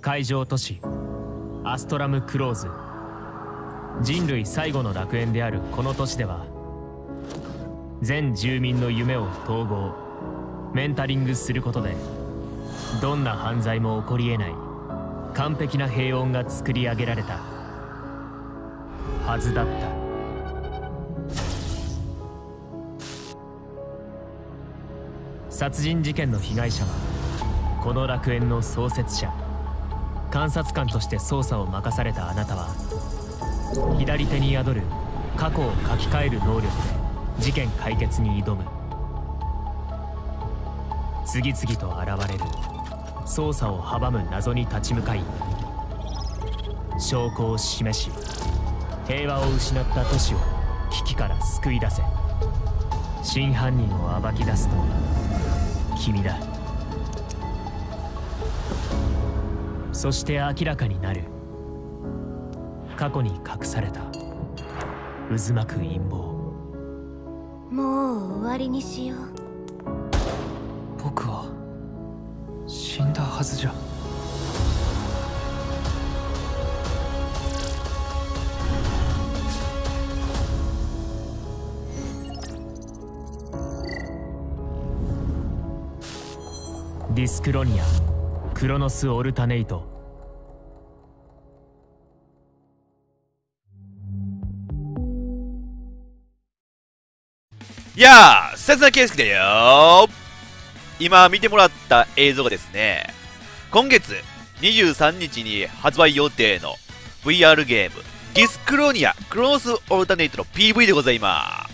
海上都市アストラムクローズ。人類最後の楽園であるこの都市では、全住民の夢を統合メンタリングすることで、どんな犯罪も起こりえない完璧な平穏が作り上げられたはずだった。殺人事件の被害者はこの楽園の創設者。監察官として捜査を任されたあなたは、左手に宿る過去を書き換える能力で事件解決に挑む。次々と現れる捜査を阻む謎に立ち向かい、証拠を示し平和を失った都市を危機から救い出せ。真犯人を暴き出すのは君だ。そして明らかになる過去に隠された渦巻く陰謀。 もう終わりにしよう。 僕は死んだはずじゃ。 ディスクロニアクロノスオルタネイト。 いやー、切な圭介だよー。今見てもらった映像がですね、今月23日に発売予定の VR ゲームディスクロニアクロノスオルタネイトの PV でございます。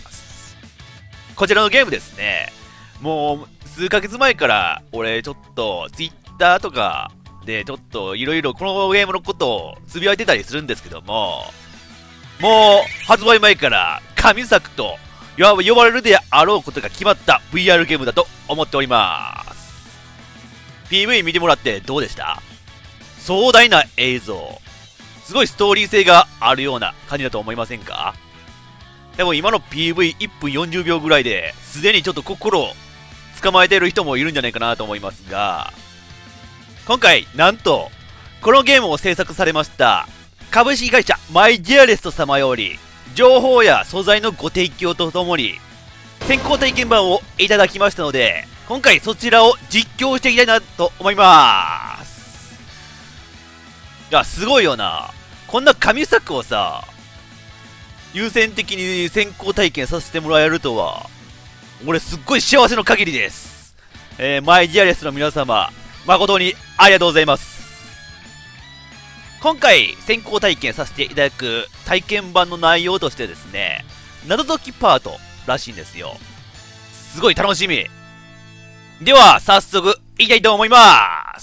こちらのゲームですね、もう数ヶ月前から俺ちょっと Twitter とかでちょっといろいろこのゲームのことをつぶやいてたりするんですけども、もう発売前から神作と呼ばれるであろうことが決まった VR ゲームだと思っております。 PV 見てもらってどうでした？壮大な映像、すごいストーリー性があるような感じだと思いませんか？でも今の PV1 分40秒ぐらいですでにちょっと心を捕まえている人もいるんじゃないかなと思いますが、今回なんとこのゲームを制作されました株式会社マイディアレスト様より情報や素材のご提供とともに先行体験版をいただきましたので、今回そちらを実況していきたいなと思います。いや、すごいよな。こんな神作をさ、優先的に先行体験させてもらえるとは、俺すっごい幸せの限りです。マイディアレスの皆様、誠にありがとうございます。今回先行体験させていただく体験版の内容としてですね、謎解きパートらしいんですよ。すごい楽しみ。では早速いきたいと思います。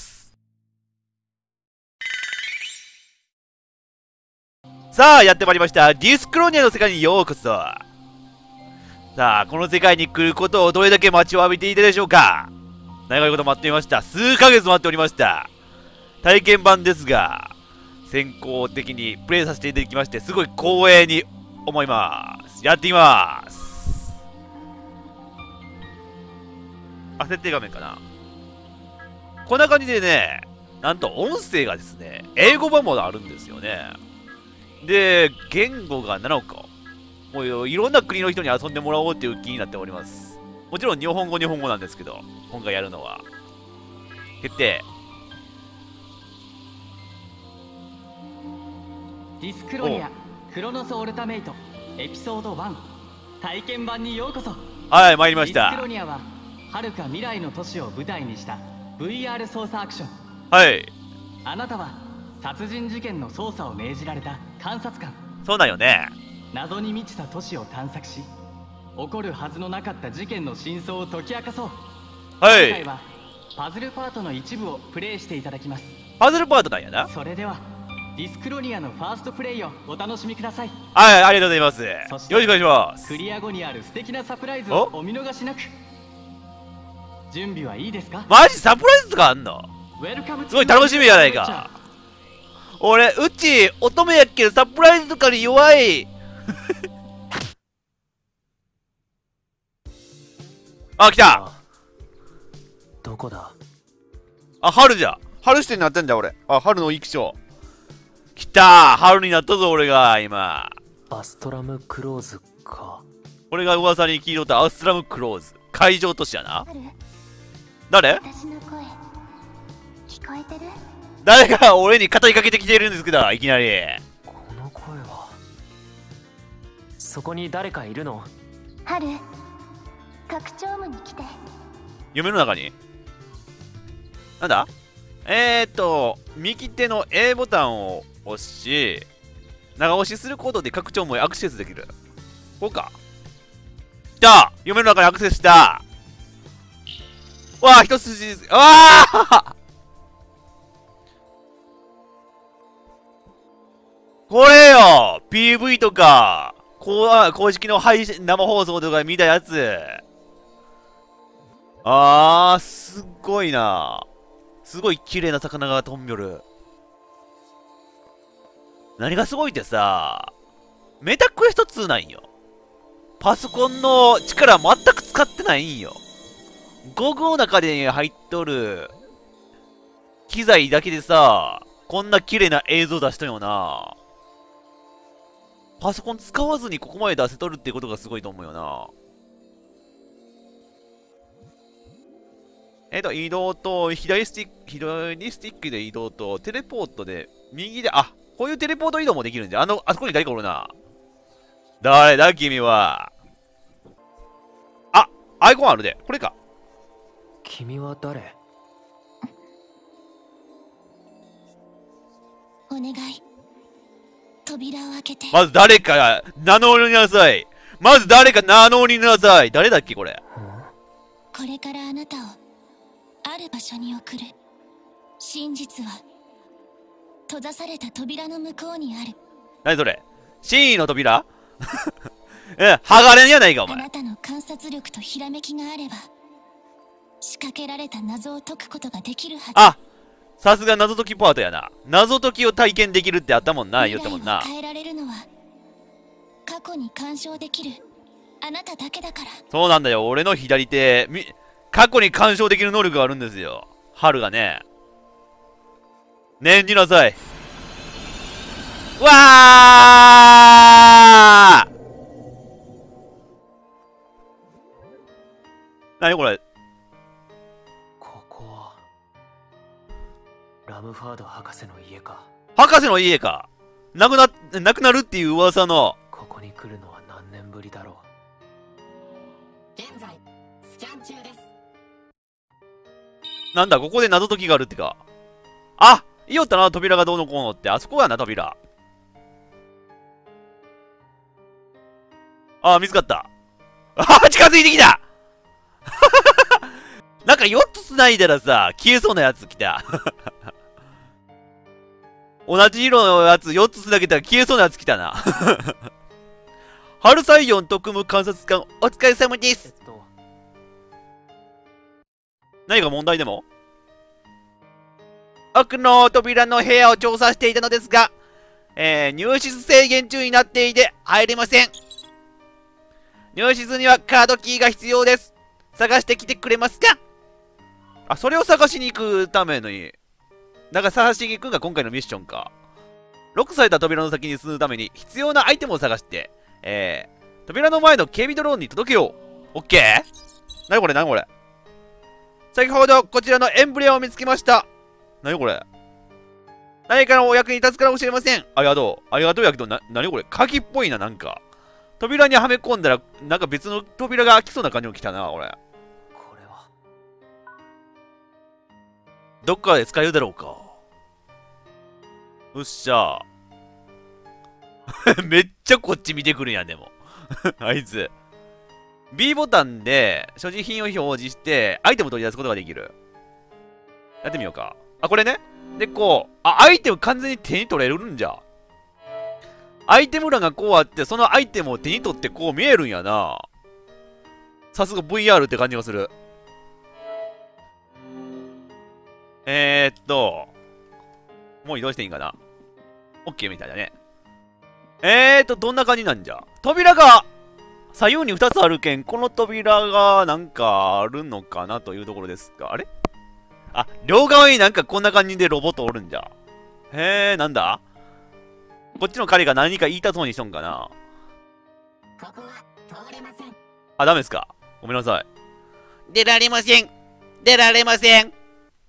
さあやってまいりました。ディスクロニアの世界にようこそ。さあこの世界に来ることをどれだけ待ちわびていたでしょうか。長いこと待っていました。数ヶ月待っておりました。体験版ですが先行的にプレイさせていただきまして、すごい光栄に思います。やっていきます。あ、設定画面かな。こんな感じでね、なんと音声がですね、英語版もあるんですよね。で、言語が7個。もういろんな国の人に遊んでもらおうっていう気になっております。もちろん日本語なんですけど、今回やるのは。決定。 ディスクロニアクロノスオルタメイトエピソード1体験版にようこそ。 はい、参りましディスクた。 ロニアは遥か未来の都市を舞台にした VR 捜査アクション。 はい。 あなたは殺人事件の捜査を命じられた監察官。 そうだよね。 謎に満ちた都市を探索し、起こるはずのなかった事件の真相を解き明かそう。 はい。 今回はパズルパートの一部をプレイしていただきます。 パズルパートなんやな。 それではディスクロニアのファーストプレイをお楽しみください。 はい、ありがとうございます。 そしてよろしくお願いします。 クリア後にある素敵なサプライズをお見逃しなく。準備はいいですか？ マジサプライズとかあんの？すごい楽しみじゃないか。俺、うち乙女やっけどサプライズとかに弱い。あ、来た。 どこだ？ あ、春じゃ。 春視点になったんだ俺。あ、春の育章。来たー、春になったぞ俺が今。 アストラムクローズか。 俺が噂に聞いとったアストラムクローズ。海上都市やな。誰？ 私の声聞こえてる？ 誰が俺に語りかけてきてるんですけど、いきなり。 この声は。そこに誰かいるの？ 春、拡張部に来て。 夢の中になんだ？右手の A ボタンを押し、長押しすることで拡張門へアクセスできる。こうか。来た！夢の中にアクセスした！わあ、一筋、ああこれよ !PV とか、公式の配信、生放送とか見たやつ。すっごいな。すごい綺麗な魚が飛んびょる。何がすごいってさ、メタクエスト2なんよ。パソコンの力全く使ってないんよ。ゴグの中で入っとる機材だけでさ、こんな綺麗な映像出したよな。パソコン使わずにここまで出せとるってことがすごいと思うよな。移動と、左スティックで移動と、テレポートで、右で、こういうテレポート移動もできるんで、あそこに誰かおるな。誰だ、君は。アイコンあるで。これか。 君は誰？ お願い。扉を開けて。 まず誰か名乗りなさい。誰だっけ、これ。 これからあなたを、ある場所に送る。真実は、閉ざされた扉の向こうにある。 何それ？真意の扉剥がれんやないか、お前。 あなたの観察力とひらめきがあれば、仕掛けられた謎を解くことができるはず。 さすが謎解きパートやな。謎解きを体験できるってあったもんな、言ったもんな。 未来を変えられるのは、過去に干渉できる、あなただけだから。 そうなんだよ、俺の左手、過去に干渉できる能力があるんですよ。春がね。念じなさい。うわー！何これ？ ここはラムファード博士の家か。 博士の家か。亡くなるっていう噂の。 ここに来るのは何年ぶりだろ現在スキャン中です。 なんだ、ここで謎解きがあるってか。いよったな、扉がどうのこうのって。あそこやな、扉。見つかった。近づいてきたなんか4つ繋いだらさ、消えそうなやつ来た。同じ色のやつ4つ繋げたら消えそうなやつ来たな。春サイオン特務観察官、お疲れ様です。何か問題でも？奥の扉の部屋を調査していたのですが、入室制限中になっていて入れません。入室にはカードキーが必要です。探してきてくれますか？それを探しに行くために、探しに行くのが今回のミッションか。ロックされた扉の先に進むために必要なアイテムを探して、扉の前の警備ドローンに届けよう。オッケー？何これ？先ほどこちらのエンブレアを見つけました。何これ？何かのお役に立つかもしれません。ありがとうやけど、何これ？鍵っぽいな、なんか。扉にはめ込んだら、なんか別の扉が開きそうな感じも来たな、これ。 これは。 どっかで使えるだろうか。よっしゃ。めっちゃこっち見てくるやん、でも。あいつ。B ボタンで所持品を表示して、アイテムを取り出すことができる。やってみようか。これね。で、こう。アイテム完全に手に取れるんじゃ。アイテム欄がこうあって、そのアイテムを手に取ってこう見えるんやな。さすが VR って感じがする。もう移動していいんかな。OK みたいだね。どんな感じなんじゃ。扉が左右に2つあるけん、この扉がなんかあるのかなというところですが、あれあ、両側になんかこんな感じでロボットおるんじゃ。へえ、なんだこっちの彼が何か言いたそうにしとんかな。 ここは通れません。 あ、ダメですか。ごめんなさい。出られません。出られません。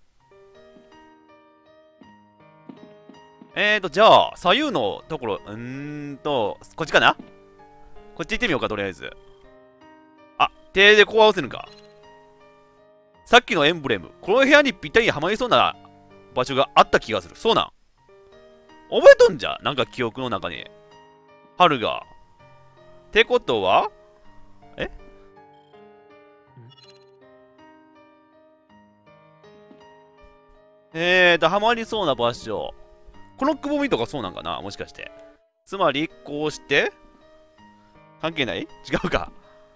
じゃあ、左右のところ、こっちかな。こっち行ってみようか、とりあえず。あ、手でこう合わせるか。さっきのエンブレム、この部屋にぴったりにはまりそうな場所があった気がする。そうなん。覚えとんじゃ。なんか記憶の中に。春が。ってことははまりそうな場所。このくぼみとかそうなんかな、もしかして。つまり、こうして、関係ない？違うか。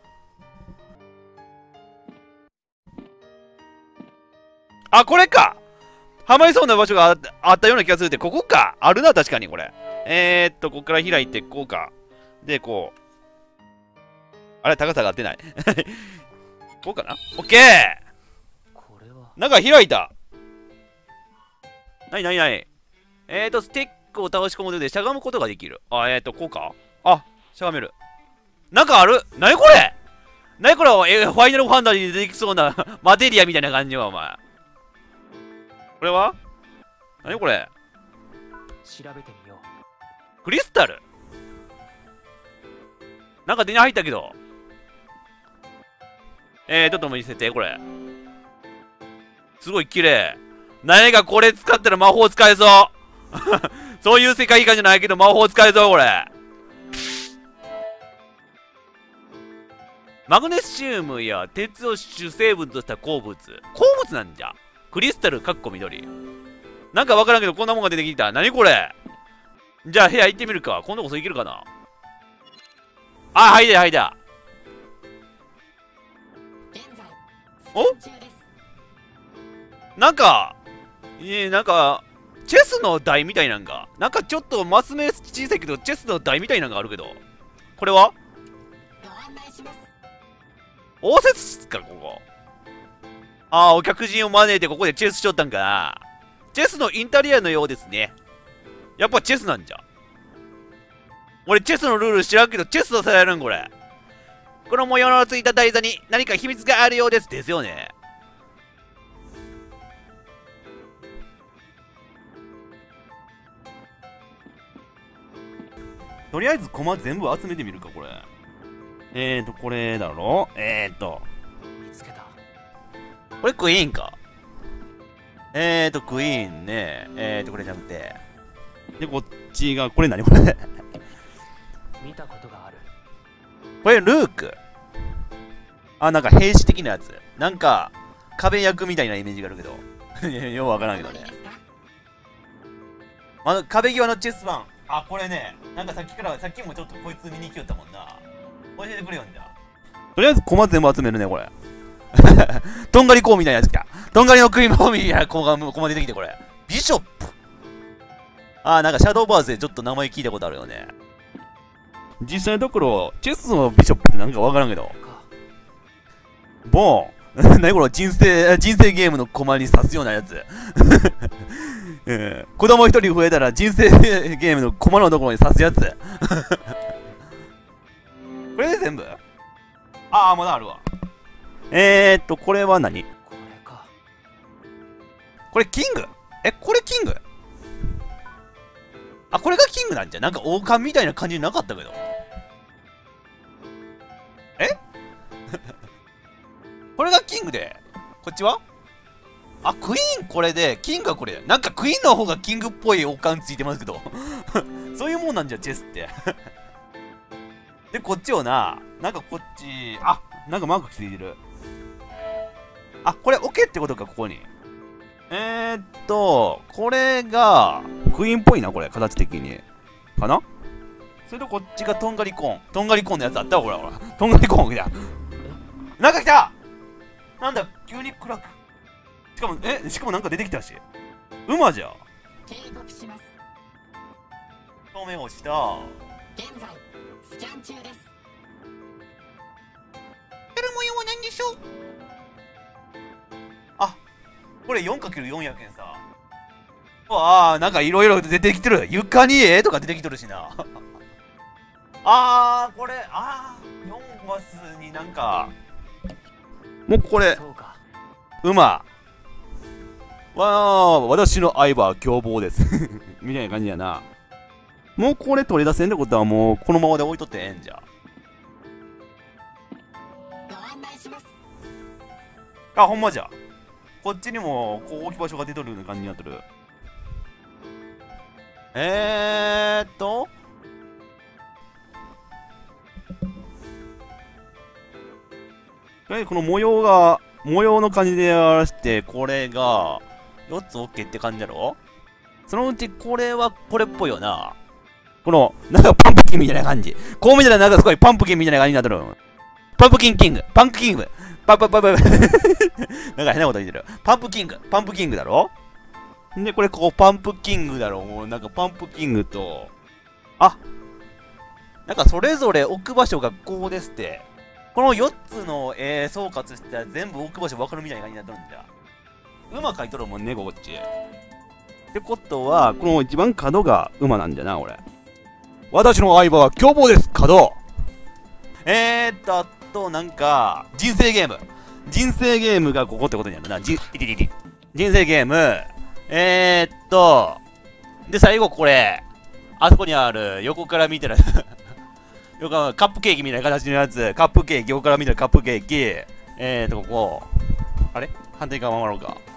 あ、これか。はまりそうな場所があったような気がするって、ここか。あるな、確かにこれ。ここから開いて、こうか。で、こう。あれ、高さが合ってない。こうかな？オッケー！ これは中開いた。なになになに？スティックを倒し込むことでしゃがむことができる。あ、こうか。あ、しゃがめる。なんかある？なにこれ？なにこれ？ファイナルファンタジーに出てきそうなマテリアみたいな感じは、お前。これは？なにこれ？ 調べてみよう。 クリスタル？なんか手に入ったけど。ちょっと見せて、これ。すごい綺麗。何がこれ使ったら魔法使えそう。そういう世界観じゃないけど魔法使えそう、これ。マグネシウムや鉄を主成分とした鉱物。鉱物なんじゃ。クリスタルかっこ緑。なんかわからんけどこんなもんが出てきた。何これ。じゃあ部屋行ってみるか。今度こそ行けるかな。あ、はいだはいだ。お？なんか、なんか、チェスの台みたいなんが、なんかちょっとマス目小さいけど、チェスの台みたいなんがあるけど、これは応接室か、ここ。ああ、お客人を招いてここでチェスしとったんかな。チェスのインタリアのようですね。やっぱチェスなんじゃ。俺、チェスのルール知らんけど、チェスとされるん、これ。この模様のついた台座に何か秘密があるようです。ですよね。とりあえず駒全部集めてみるか、これ。これだろ？ 見つけた。 これクイーンか。クイーンね。これじゃなくて。で、こっちが、これ何これ見たことがある。 これルーク。あ、なんか兵士的なやつ。なんか、壁役みたいなイメージがあるけど。ようわからんけどね。壁際のチェス盤。あ、これね、なんかさっきもちょっとこいつ見に来よったもんな。教えてくれよんじゃ。とりあえず駒全部集めるね、これ。とんがりコウみたいなやつか。とんがりの食い物みたいな駒出てきて、これ。ビショップ。あ、なんかシャドーバーズでちょっと名前聞いたことあるよね。実際のところ、チェスのビショップってなんかわからんけど。ボーン。何これ、人生ゲームの駒に刺すようなやつ。子供一人増えたら人生ゲームの駒のところに刺すやつ。これで全部？ああ、まだあるわ。これは何？ これか。 これキング？これキング？あ、これがキングなんじゃ。なんか王冠みたいな感じなかったけど。これがキングで、こっちは？あ、クイーンこれで、キングはこれ。なんかクイーンの方がキングっぽい王冠ついてますけど。そういうもんなんじゃ、チェスって。で、こっちをな、なんかこっち、あ、なんかマークついてる。あ、これ OK ってことか、ここに。これが、クイーンっぽいな、これ、形的に。かな？それとこっちがとんがりコーン。とんがりコーンのやつあったわ、ほらほら。とんがりコーン来た。なんか来た！なんだ、急に暗く。しかもなんか出てきたし。馬じゃ。 警告します。 透明落ちた。 現在スキャン中です。 やる模様は何でしょう？あ、 これ 4×4 やけんさ。ああ、なんかいろいろ出てきてる。床に絵とか出てきてるしな。あー、これ、4マスになんか、もうこれ、馬。私の相棒は凶暴です。みたいな感じやな。もうこれ取り出せんってことはもうこのままで置いとってええんじゃ。あ、ほんまじゃ。こっちにもこう置き場所が出とるような感じになってる。この模様の感じでやらして、これが4つ OK って感じだろ。そのうちこれはこれっぽいよな。この、なんかパンプキンみたいな感じ。こう見たらなんかすごいパンプキンみたいな感じになってる。パンプキンキング、パンクキング、なんか変なこと言ってる。パンプキングだろ。で、これここパンプキングだろ。もうなんかパンプキングと、なんかそれぞれ置く場所がこうですって。この4つの総括したら全部置く場所分かるみたいな感じになってるんじゃ。馬書いとるもんね、こっち。ってことは、この一番角が馬なんじゃな、俺。私の相棒は凶暴です、角。あと、なんか、人生ゲームがここってことになるな。人生ゲーム。で、最後これ。あそこにある、横から見たら、カップケーキみたいな形のやつ。カップケーキ、横から見たらカップケーキ。ここ。あれ反対側回ろうか。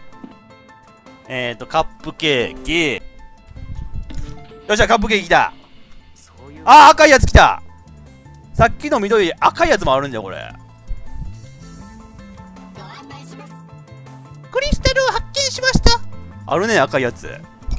カップケーキ。よっしゃ、カップケーキ来た。赤いやつ来た。さっきの緑、赤いやつもあるんじゃ、これ。クリスタルを発見しました。あるね、赤いやつ。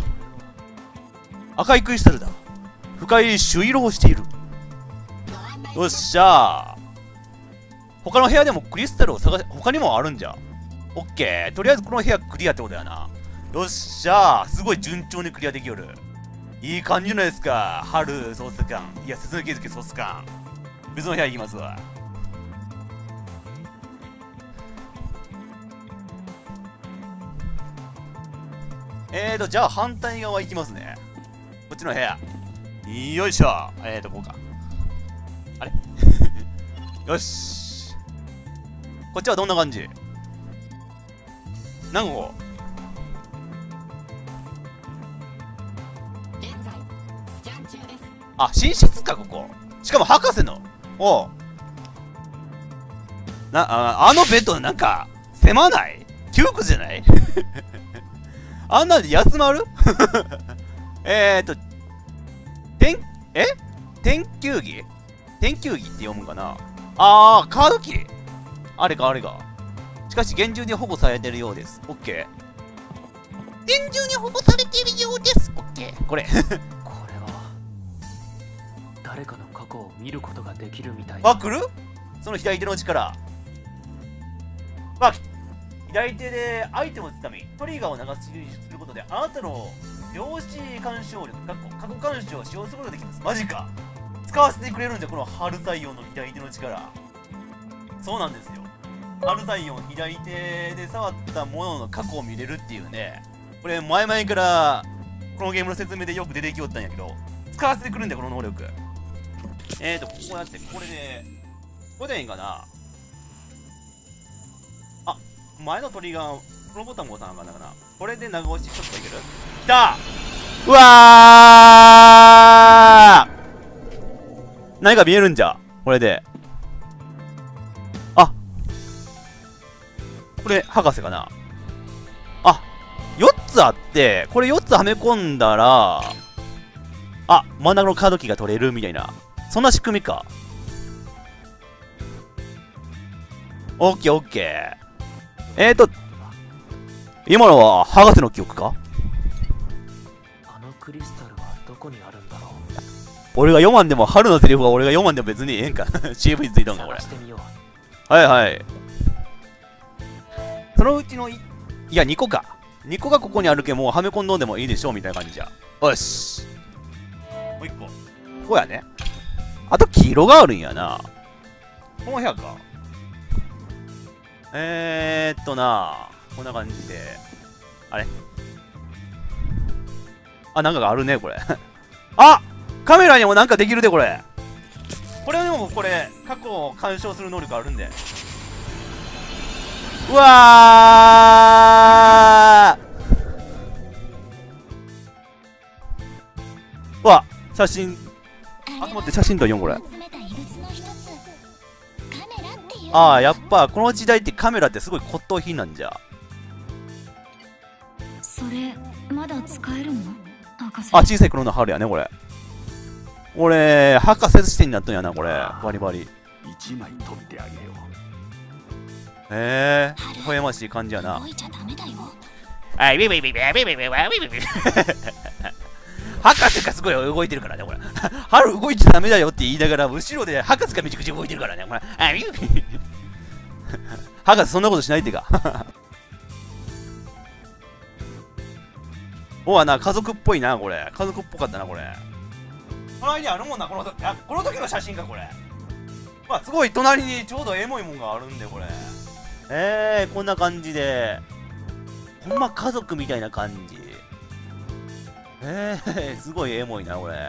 赤いクリスタルだ。深い朱色をしている。よっしゃー。他の部屋でもクリスタルを探し、他にもあるんじゃ。オッケー。とりあえずこの部屋クリアってことやな。よっしゃー。すごい順調にクリアできよる。いい感じじゃないですか。春ソース感。いや、鈴木月ソース感。別の部屋行きますわ。じゃあ反対側行きますね。こっちの部屋。よいしょ。こうか。あれよし。こっちはどんな感じ？何号？あ、寝室か、ここ。しかも博士の。おう。あのベッドなんか、狭ない？窮屈じゃないあんなんで休まる天球儀って読むかな。カードキー。あれか。しかし厳重に保護されてるようです。オッケー。厳重に保護されてるようです。オッケー。これ。 これは誰かの過去を見ることができるみたいな。来る？その左手の力。左手でアイテムをつかみ、トリガーを流しすることで、あなたの量子干渉力、過去干渉を使用することができます。マジか。使わせてくれるんじゃ、この春採用の左手の力。そうなんですよ。春採用左手で触ったものの過去を見れるっていうね。これ、前々から、このゲームの説明でよく出てきよったんやけど、使わせてくるんだよ、この能力。こうやって、これでいいんかな。前のトリガー、このボタンを押さなあかんのかな。これで長押しちょっといける？きた！うわー！何か見えるんじゃ。これで。これ、博士かな。4つあって、これ4つはめ込んだら、真ん中のカードキーが取れるみたいな。そんな仕組みか。オッケー。今のは博士の記憶か？ あのクリスタルはどこにあるんだろう。 俺が読まんでも、春のセリフは俺が読まんでも別にええんか。CV ついたんか、これ。はい。そのうちの2個か。2個がここにあるけもうはめ込んどんでもいいでしょうみたいな感じじゃ。よし。もう1個。ここやね。あと黄色があるんやな。この部屋か。 こんな感じで。あれあ、なんかがあるね、これ。あ、カメラにもなんかできるで、これ。これでもこれ、過去を干渉する能力あるんで。うわー、うわ、写真、集まって写真撮りよ、これ。ああ、やっぱこの時代ってカメラってすごい骨董品なんじゃ。 それまだ使えるの？博士。 あ、小さい頃の春やね、これ。俺、博士視点になったんやな、これ。バリバリ。 一枚取ってあげよう。 微笑ましい感じやな。 動いちゃダメだよ。 あ、ウィウィウィウィウィウィウィウィウィ。博士がすごい動いてるからね、これ。春動いちゃダメだよって言いながら、後ろで博士がめちゃくちゃ動いてるからね、これ。あ、ウィウィ。博士そんなことしないってか。おわな、家族っぽいな、これ。家族っぽかったな、これ。この間あるもんな、この時の写真か、これ。まあ、すごい隣にちょうどエモいもんがあるんで、これ。こんな感じで。ほんま家族みたいな感じ。すごいエモいな、これ。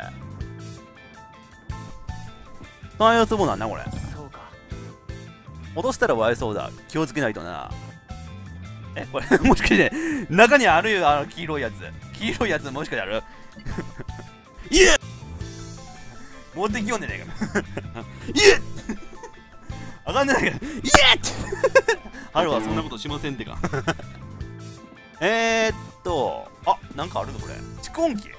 そのツボなんだ、これ。 そうか。 落としたら割れそうだ。気をつけないとな。これ、もしかして、中にあるよ、黄色いやつ。黄色いやつ、もしかしてあるいえ持ってきよんでねえか。いえあかんねないから。いえ春はそんなことしませんってか。あ、なんかあるぞ、これ。蓄音機。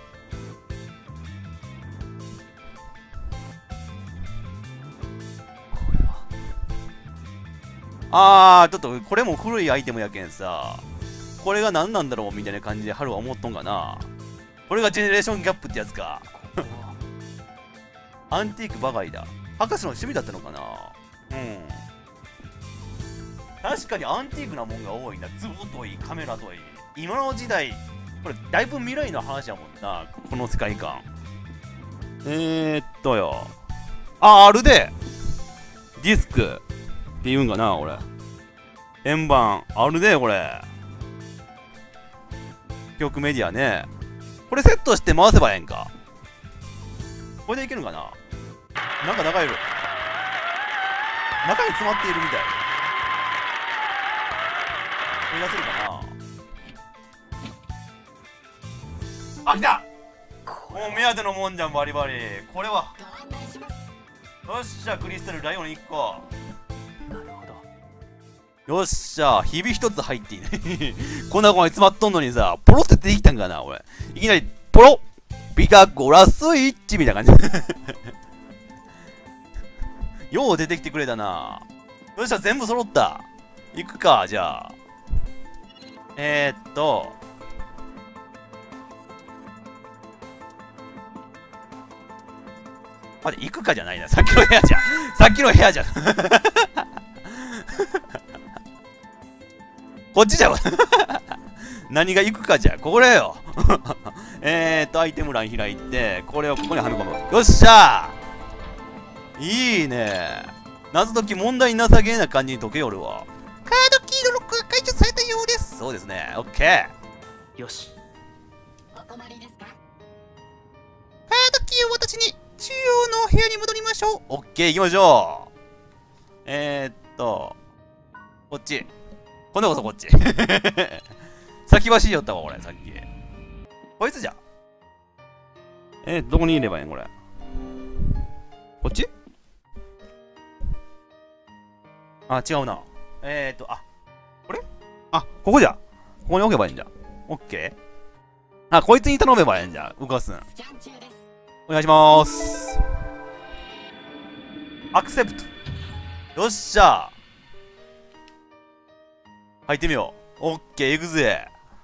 ちょっとこれも古いアイテムやけんさ、これが何なんだろうみたいな感じで春は思っとんかな。これがジェネレーションギャップってやつか。アンティークばかりだ。博士の趣味だったのかな。確かにアンティークなもんが多いな。ズボといい、カメラといい。今の時代、これだいぶ未来の話やもんな、この世界観。よ。あるで。ディスクって言うんかな、俺。円盤、あるで、これ。曲メディアね。これセットして回せばええんか。これでいけるんかな。なんか中いる。中に詰まっているみたい。これ出せるかな。あ、来た。もう目当てのもんじゃん、バリバリ。これはよっしゃ、クリスタルライオン1個。 なるほど。 よっしゃ、ひび一つ入っていない。こんな子に詰まっとんのにさ、ポロって出てきたんかな、俺。いきなり、ポロピタゴラスイッチみたいな感じ。よう出てきてくれたな。よっしゃ、全部揃った。行くか、じゃあ。待って、行くかじゃないな。さっきの部屋じゃん。さっきの部屋じゃん。こっちじゃん。何が行くかじゃ。これよ。アイテム欄開いて、これをここにはめ込む。よっしゃー、いいね。謎解き問題なさげな感じに解けよるわ。カードキーのロックが解除されたようです。そうですね。オッケー。 よし。 お困りですか？ カードキーを私に中央の部屋に戻りましょう。オッケー、行きましょう。こっち。今度こそこっち。先走りよったわ、これ、さっき。こいつじゃ。どこにいればいいんこれ。こっち？あ、違うな。これ？あ、ここじゃ。ここに置けばいいんじゃ。オッケー。あ、こいつに頼めばいいんじゃ。動かすん。お願いしまーす。アクセプト。よっしゃ。入ってみよう。オッケー、行くぜ。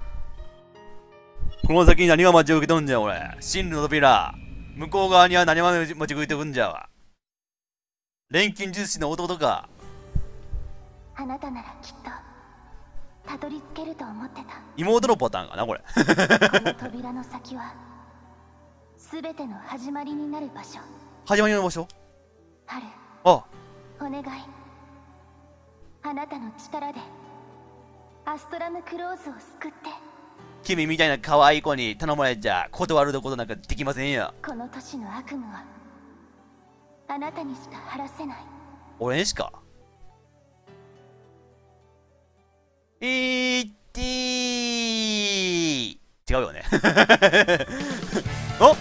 この先に何が待ち受けとんじゃ、俺。真理の扉。向こう側には何が待ち受けてくんじゃわ。錬金術師の弟か。 あなたならきっとたどり着けると思ってた。 妹のパターンかな、これ。 この扉の先は全ての始まりになる場所。 始まりの場所。 春、 あ、 お願い。あなたの力でアストラムクローズを救って。 君みたいな可愛い子に頼まれちゃ断ることなんかできませんよ。 この都市の悪夢はあなたにしか晴らせない。 俺にしか。違うよね。お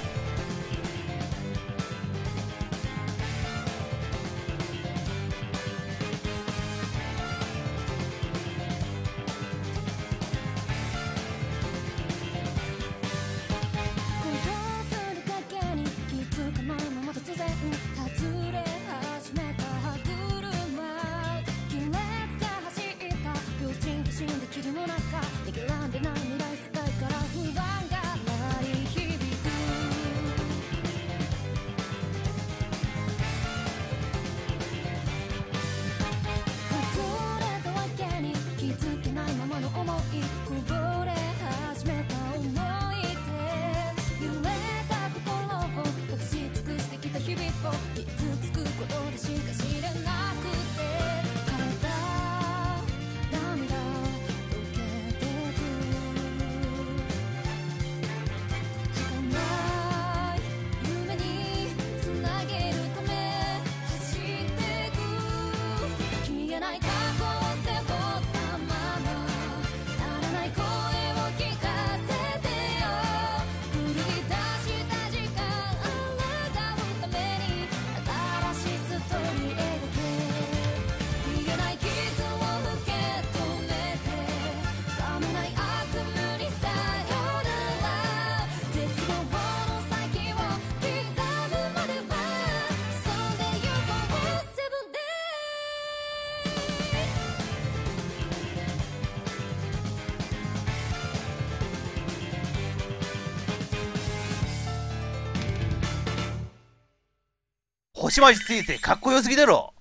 星回し彗星かっこよすぎだろ。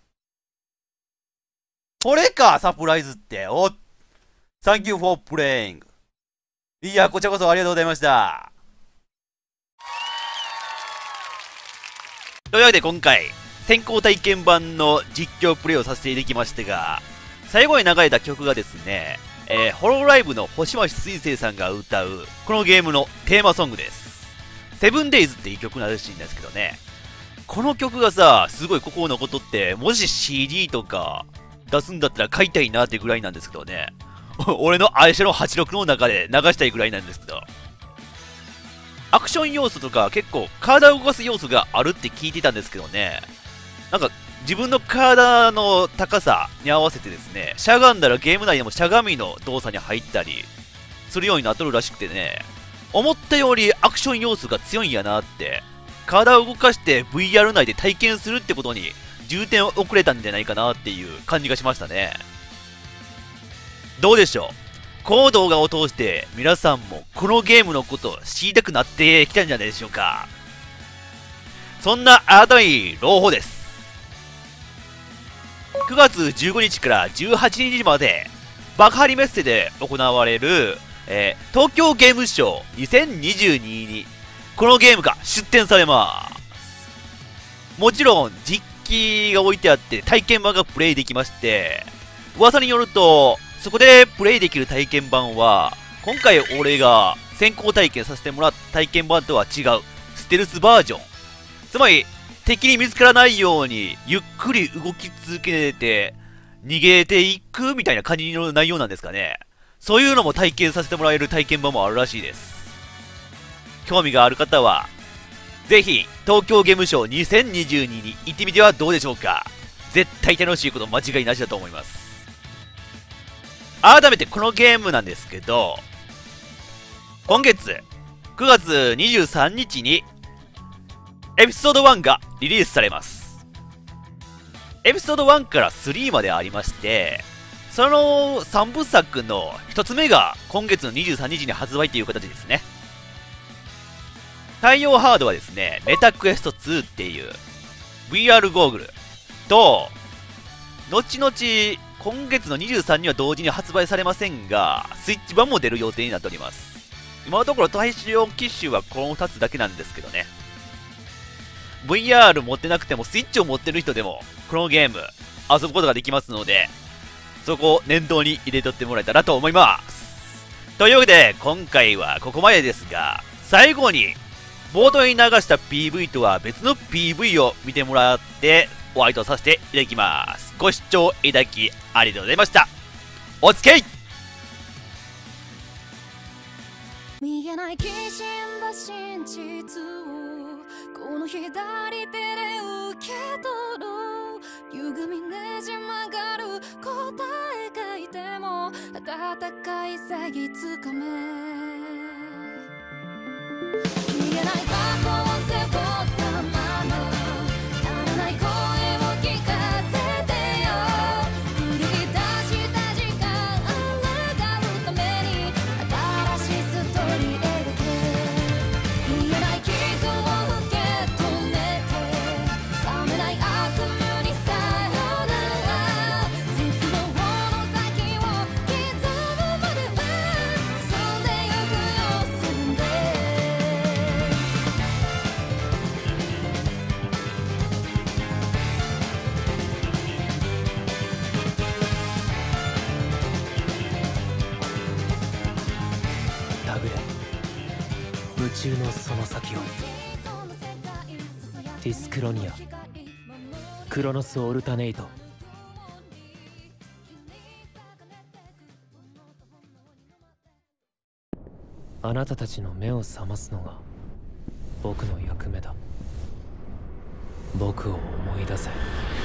これか、サプライズって。お、Thank you for playing。いや、こちらこそありがとうございました。というわけで今回、先行体験版の実況プレイをさせていただきましたが、最後に流れた曲がですね、ホロライブの星回し彗星さんが歌う、このゲームのテーマソングです。セブンデイズっていう曲らしいんですけどね。この曲がさ、すごい心残っとって、もし CD とか出すんだったら買いたいなってぐらいなんですけどね。俺の愛車の86の中で流したいぐらいなんですけど。アクション要素とか結構体を動かす要素があるって聞いてたんですけどね。なんか自分の体の高さに合わせてですね、しゃがんだらゲーム内でもしゃがみの動作に入ったりするようになっとるらしくてね、思ったよりアクション要素が強いんやなって、体を動かして VR 内で体験するってことに重点を置れたんじゃないかなっていう感じがしましたね。どうでしょう、この動画を通して皆さんもこのゲームのことを知りたくなってきたんじゃないでしょうか。そんなあなたに朗報です。9月15日から18日まで幕張メッセで行われる、東京ゲームショー2022にこのゲームが出展されます。もちろん実機が置いてあって体験版がプレイできまして、噂によるとそこでプレイできる体験版は今回俺が先行体験させてもらった体験版とは違うステルスバージョン、つまり敵に見つからないようにゆっくり動き続けて逃げていくみたいな感じの内容なんですかね。そういうのも体験させてもらえる体験版もあるらしいです。興味がある方はぜひ東京ゲームショー2022に行ってみてはどうでしょうか。絶対楽しいこと間違いなしだと思います。改めてこのゲームなんですけど、今月9月23日にエピソード1がリリースされます。エピソード1から3までありまして、その3部作の1つ目が今月の23日に発売という形ですね。対応ハードはですね、メタクエスト2っていう VR ゴーグルと、後々今月の23には同時に発売されませんが、スイッチ版も出る予定になっております。今のところ対象機種はこの2つだけなんですけどね。VR 持ってなくてもスイッチを持ってる人でもこのゲーム遊ぶことができますので、 そこを念頭に入れとってもらえたらと思います。というわけで今回はここまでですが、最後に冒頭に流した PV とは別の PV を見てもらってお相手をさせていただきます。ご視聴いただきありがとうございました。おつけい。 見えないきしんだ真実をこの左手で受け取る、歪みねじ曲がる答え書いても温かい正義つかめ、見えない過去を背負ったまま足らない声を聞かせてよ、繰り出した時間抗うために新しいストーリー描け、見えない傷を受け止めて冷めない悪夢にさよなら、絶望の先を刻むまでは進んでゆくよ進んで、 タグレ夢中のその先を。ディスクロニアクロノスオルタネイト。あなたたちの目を覚ますのが僕の役目だ。僕を思い出せ。